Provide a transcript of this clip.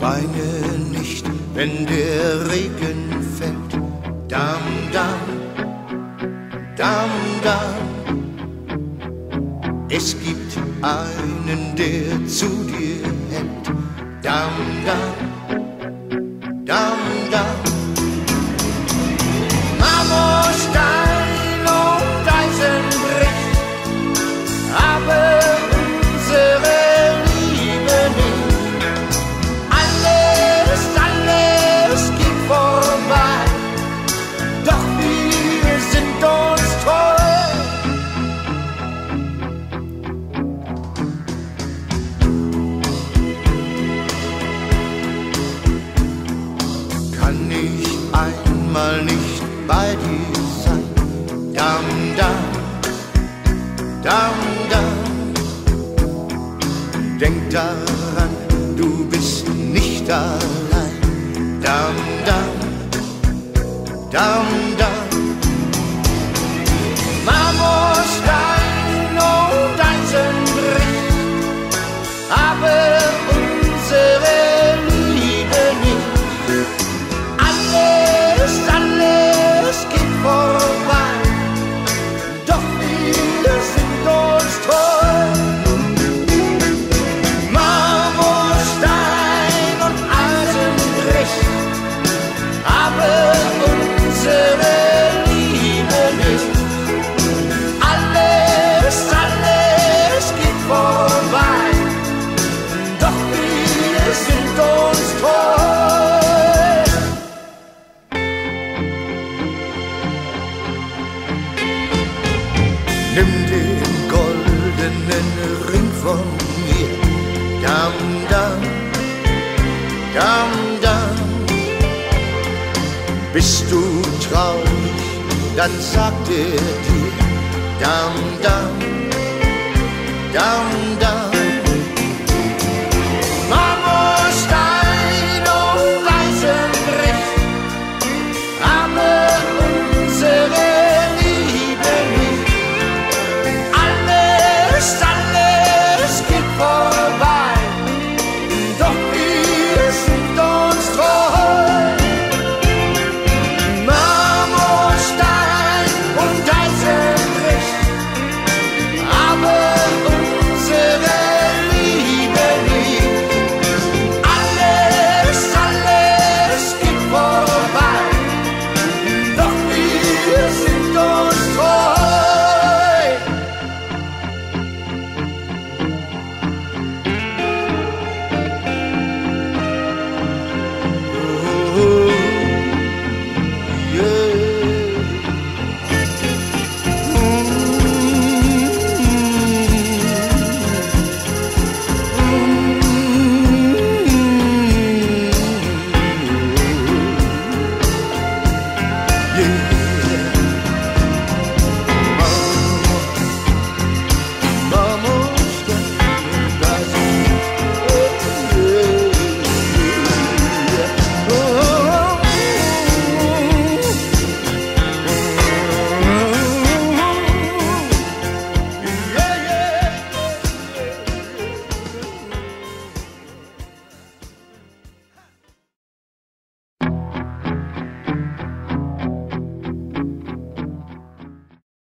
Weine nicht, wenn der Regen fällt. Dam, dam, dam, dam. Es gibt einen, der zu dir hält. Dam, dam, dam, dam. Marmorstein und Eisen bricht, aber unsere Liebe nicht. Alles geht vorbei, doch wir sind uns treu. Kann ich einmal nicht bei dir sein? Dam, dam, dam, dam. Denk daran, du bist nicht allein. Dam, dam, dam, dam. Marmorstein und Eisen bricht, aber unsere Liebe nicht. Alles geht vorbei, doch wir sind uns treu. Marmorstein und Eisen bricht, aber unsere Liebe nicht. Alles geht vorbei, doch wir sind uns treu. Nimm den goldenen Ring von mir. Dam, dam, dam, dam. Bist du traurig, dann sagt er dir. Dam, dam, dam, dam.